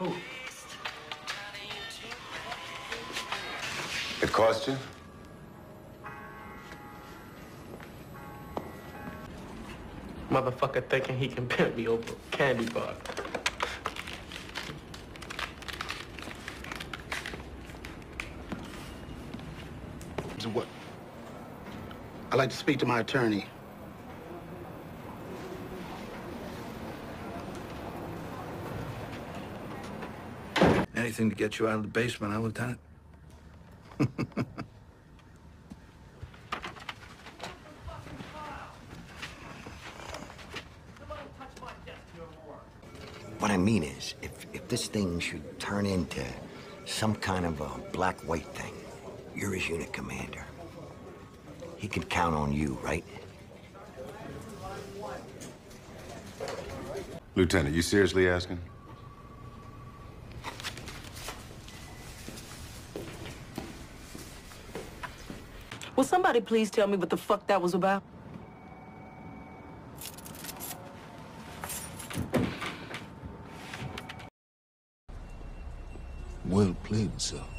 It cost you? Motherfucker thinking he can pimp me over a candy bar. So what? I'd like to speak to my attorney. Anything to get you out of the basement, huh, Lieutenant? What I mean is, if this thing should turn into some kind of a black-white thing, you're his unit commander. He can count on you, right? Lieutenant, you seriously asking? Will somebody please tell me what the fuck that was about? Well played, sir.